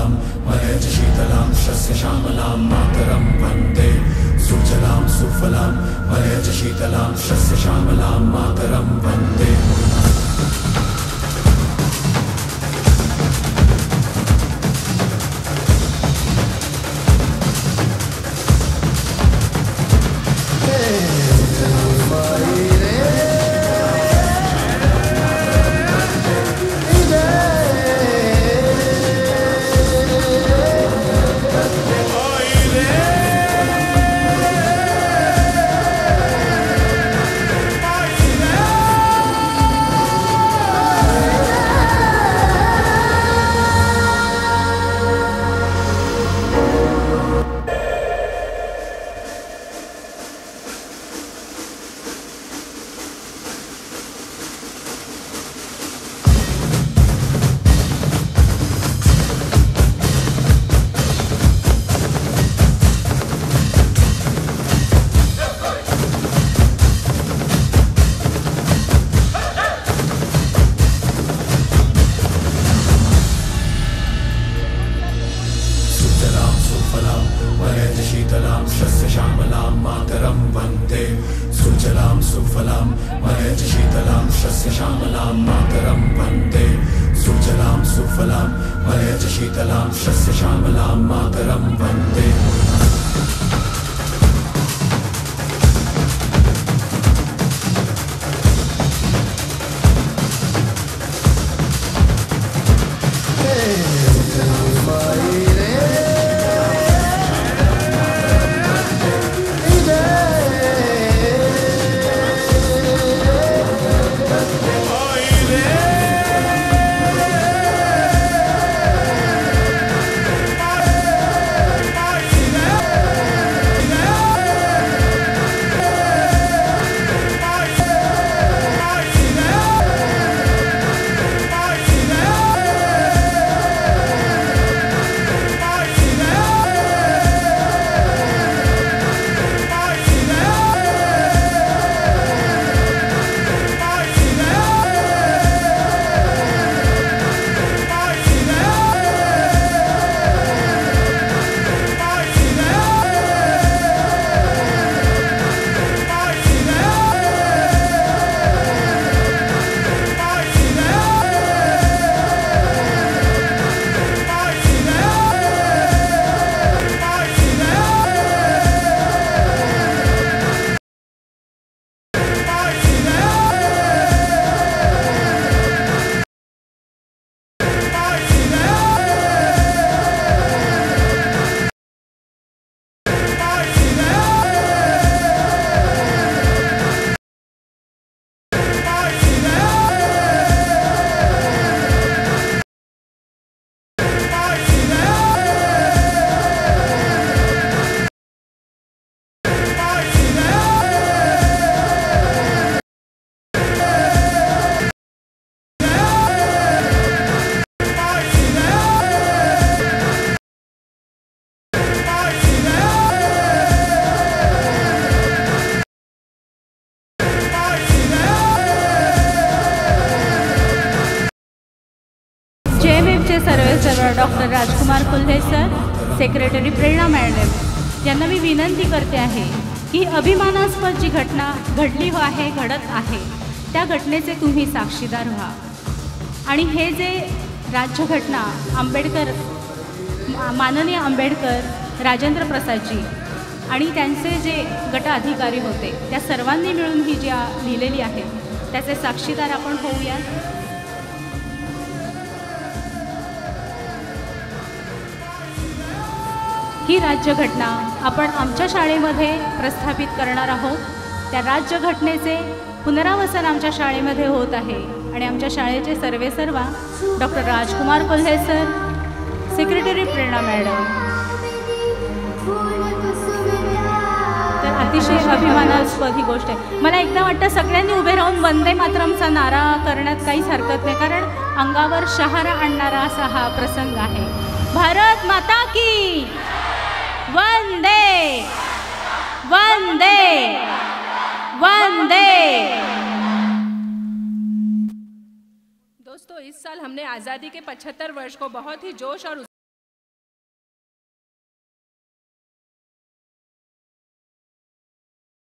सुफलां मलयज शीतलां शस्य श्यामलां मातरं वन्दे सुजलां सुफलां मलयज शीतलां शस्य श्यामलां मातरं वन्दे। शीतलां शस्य श्यामलां मातरं वन्दे सुजलां सुफलां मलयज शीतलां शस्य श्यामलां मातरं वन्दे सुजलां सुफलां मलयज शीतलां शस्य श्यामलां मातरं वन्दे। सर्वेसर्वा doctor Rajkumar Kulhe sir, secretary Prerna madam यांना मी विनंती करते आहे की अभिमानास्पद जी घटना घडली आहे घडत आहे त्या घटनेचे तुम्ही साक्षीदार व्हा आणि हे जे राज्यघटना आंबेडकर माननीय आंबेडकर राजेंद्र प्रसादजी आणि त्यांचे जे गट अधिकारी होते त्या सर्वांनी मिळून ही जी लिहिलेली आहे त्याचे साक्षीदार आपण होऊया। ही राज्यघटना आपण आमच्या शाळेमध्ये प्रस्थापित करणार आहोत। त्या राज्यघटनेचे पुनरावसन आमच्या शाळेमध्ये होत आहे आणि आमच्या शाळेचे सर्वेसर्वा doctor Rajkumar Kulhe sir, secretary Prerna madam, तर अतिशय अभिमानास्पद ही गोष्ट आहे। मला एकदा वाटतं सगळ्यांनी उभे राहून वंदे मातरमचा नारा करण्यात काहीच हरकत नाही, कारण अंगावर शहारा आणणारा असा हा प्रसंग आहे। भारत माता की वंदे वंदे वंदे। दोस्तों, इस साल हमने आज़ादी के 75 वर्ष को बहुत ही जोश और